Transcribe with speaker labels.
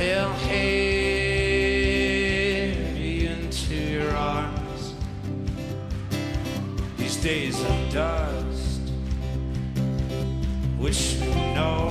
Speaker 1: fell heavy into your arms. These days of dust, which we know